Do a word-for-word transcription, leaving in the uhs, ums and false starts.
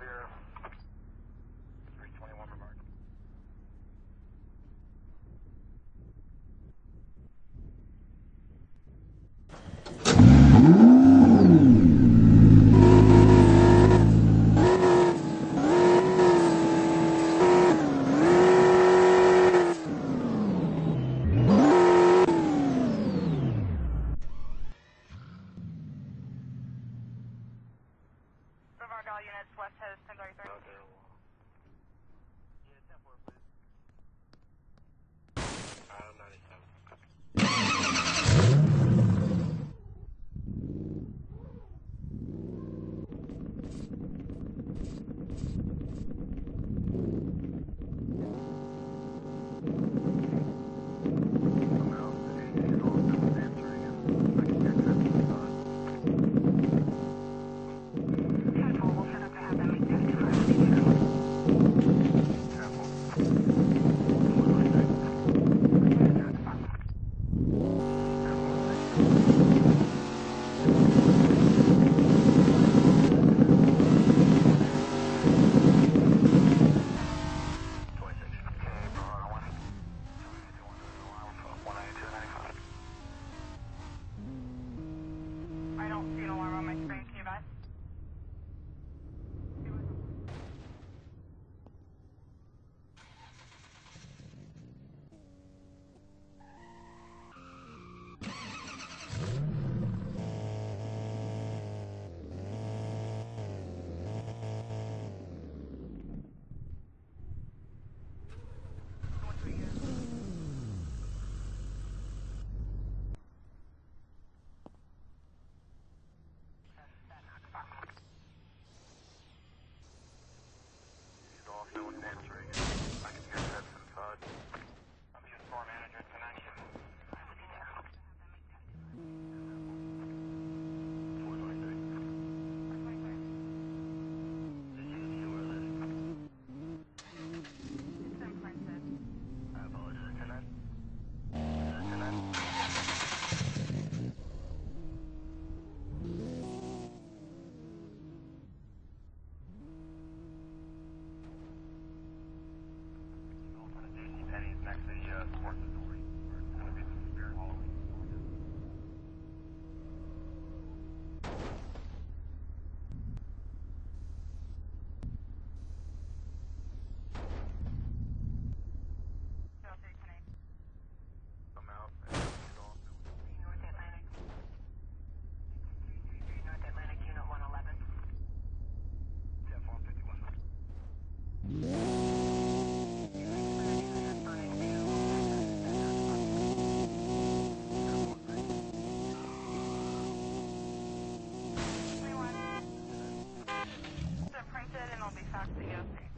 clear. three twenty-one for Mark. All units, west coast, ten thirty-three. Yeah, ten four, please. I'm ninety-seven. I don't see an alarm on my screen. Can you advise? He's off, no one's answering. I can hear steps inside. I'm the store manager at ten ninety. four twenty-three. Did you see where it is? It's imprinted. I apologize. ten nine? Is it ten nine? Next to the uh, sports authority, where it's going to be the Spirit Halloween. I'm out. And he's off. North Atlantic. North Atlantic, unit one eleven. ten four fifty-one. It's imprinted and it'll be faxed to you.